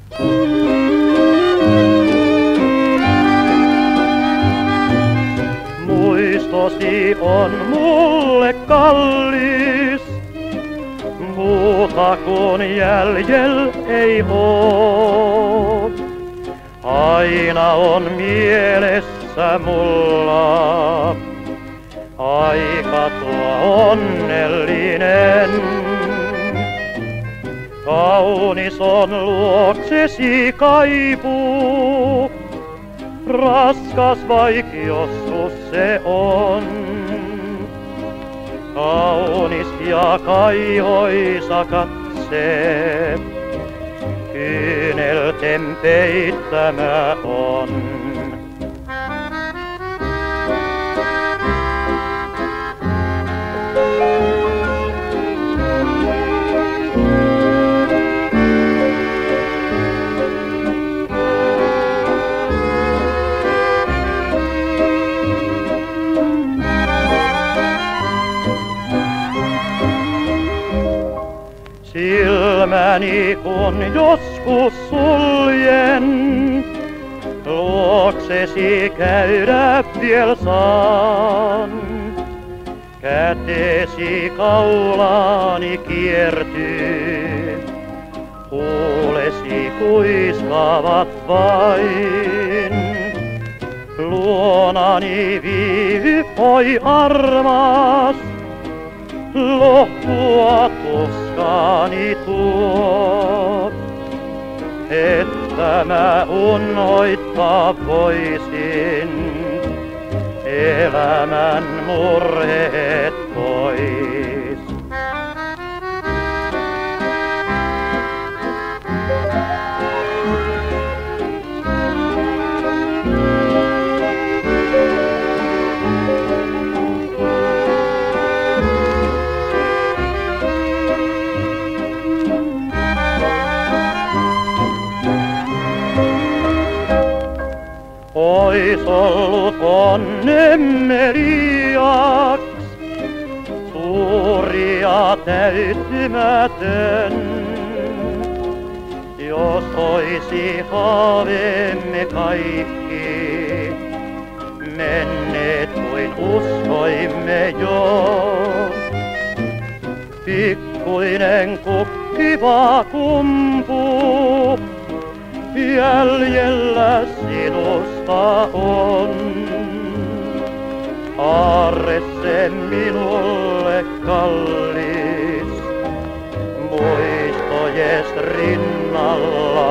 Muistosi on mulle kallis, muuta kuin jäljellä ei oo. Aina on mielessä mulla aika tuo onnellinen. Kaunis on luoksesi kaipuu, raskas vaik joskus se on. Kaunis ja kaihoisa katse, kyynelten peittämä on. Silmäni kun joskus suljen, luoksesi käydä viel saan. Kätesi kaulaani kiertyy, huulesi kuiskaavat vain. Luonani viivy, oi armas, lohtua tuskaani tuo, että mä unhoittaa voisin elämän murheet pois. Ois ollut onnemme liiaks suuri ja täyttymätön, jos oisi haaveemme kaikki menneet kuin uskoimme jo. Pikkuinen kukkiva kumpuu jäljellä sinusta on. Aarre se minulle kallis, muistojest rinnalla